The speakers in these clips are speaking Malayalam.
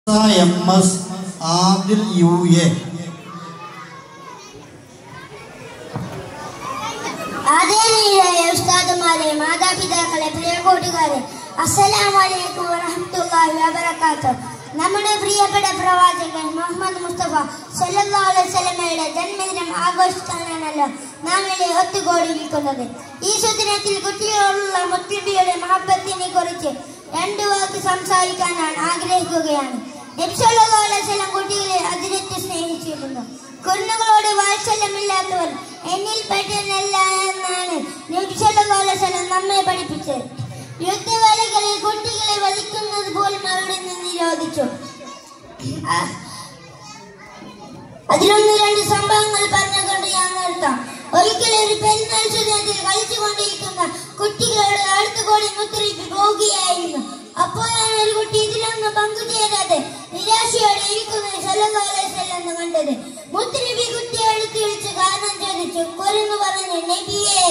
MS ആദിൽ UA ആദരണീയരായ ഉസ്താദുമാരെ, മാതാപിതാക്കളെ, പ്രിയ കൂട്ടുകാരെ, അസ്സലാമു അലൈക്കും വറഹ്മത്തുള്ളാഹി വബറകാതുഹു. നമ്മുടെ പ്രിയപ്പെട്ട പ്രവാചകൻ മുഹമ്മദ് മുസ്തഫ സല്ലല്ലാഹു അലൈഹി വസല്ലമയുടെ ജന്മദിനം ആഘോഷിക്കാനാണല്ലോ നാം ഇവിടെ ഒത്തുകൂടിയിരിക്കുന്നത്. ഈ സുദിനത്തിൽ കുട്ടികളോടുള്ള മുത്തുനബിയുടെ മഹബത്തിനെ കുറിച്ച് രണ്ടു വാക്ക് സംസാരിക്കാനാണ് ആഗ്രഹിക്കുകയാണ്. നബി സല്ലല്ലാഹു അലൈഹി വസല്ലം കുട്ടികളെ അതിരറ്റ് സ്നേഹിച്ചിരുന്നു. കുരുന്നുകളോട് വാത്സല്യമില്ലാത്തവർ എന്നിൽ പെട്ടതല്ല എന്നാണ് നബി സല്ലല്ലാഹു അലൈഹി വസല്ലം നമ്മെ പഠിപ്പിച്ചത്. യുദ്ധവേളകളിൽ കുട്ടികളെ വധിക്കുന്നത് പോലും അവിടെ നിന്ന് നിരോധിച്ചു. അതിലൊന്ന് രണ്ട് സംഭവങ്ങൾ പറഞ്ഞുകൊണ്ട് ഞാൻ നിർത്താം. ഒരിക്കലും ഒരു പെരുന്നാൾ സുദിനത്തിൽ കളിച്ചുകൊണ്ടിരിക്കുന്ന കുട്ടികളോട് അടുത്തുകൂടി മുത്തറിയിപ്പ് പോവുകയായിരുന്നു. അപ്പോഴാണ് ഒരു കുട്ടി ഇതിലൊന്നും പങ്കുചേരാതെ നിരാശയോടെ ഇരിക്കുന്നത് സല്ലല്ലാഹു അലൈഹി വസല്ലം കണ്ടത്. മുത്തനബി കുട്ടിയെ അടുത്ത് വിളിച്ച് കാരണം ചോദിച്ചു. കുരങ്ങ് പറഞ്ഞു, നബിയെ,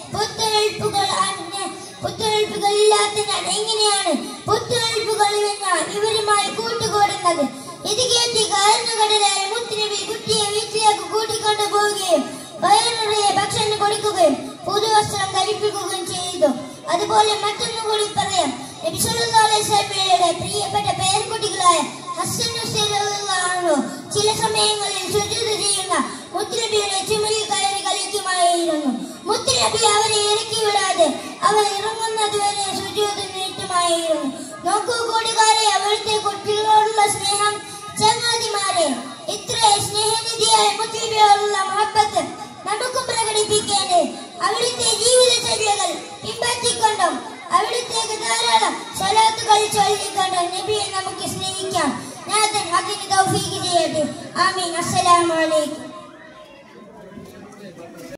പുത്തുവെളുപ്പുകൾ ഇല്ലാത്ത ഞാൻ എങ്ങനെയാണ് പുത്തുവെളുപ്പുകൾ ഞാൻ ഇവരുമായി കൂട്ടുകൂടുന്നത്? ഇത് കേട്ടി കാരണകടലായ മുത്തനബി കുട്ടിയെ വീട്ടിലേക്ക് കൂട്ടിക്കൊണ്ടു പോവുകയും വയറിനുള്ളിലെ ഭക്ഷണം കൊടുക്കുകയും പുതുവസ്ത്രം ധരിപ്പിക്കുകയും ചെയ്തു. അതുപോലെ മറ്റൊന്നും കൂടി പറയാം. നബി സല്ലല്ലാഹു അലൈഹി വസല്ലമയുടെ പ്രിയപ്പെട്ട പേരക്കുട്ടികളായ ഹസ്സൻ ഹുസൈൻ റളിയല്ലാഹു ചില സമയങ്ങളിൽ സുജൂദ് ചെയ്യുന്ന മുത്തനബിയുടെ ചുമലിൽ കയറി കളിക്കുമായിരുന്നു. മുത്തനബി അവരെ ഇറക്കി വിടാതെ അവർ ഇറങ്ങുന്നത് വരെ സുജൂദ് നീട്ടുമായിരുന്നു. നോക്കൂ കൂട്ടുകാരെ, അവിടുത്തെ കുട്ടികളോടുള്ള സ്നേഹം. ചങ്ങാതിമാരെ, ഇത്ര സ്നേഹനിധിയായ മുത്തനബിയോടുള്ള മഹബത്ത് നമുക്കും പ്രകടിപ്പിക്കേണ്ടേ? അവിടുത്തെ ജീവിതചര്യകൾ പിൻപറ്റിക്കൊണ്ടും അവിടുത്തേക്ക് ധാരാളം സ്വലാത്തുകൾ ചൊല്ലിക്കൊണ്ടും നബിയെ നമുക്ക് സ്നേഹിക്കാം. നാഥൻ അതിന് തൗഫീഖ് ചെയ്യട്ടെ. ആമീൻ. അസ്സലാമു അലൈക്കും.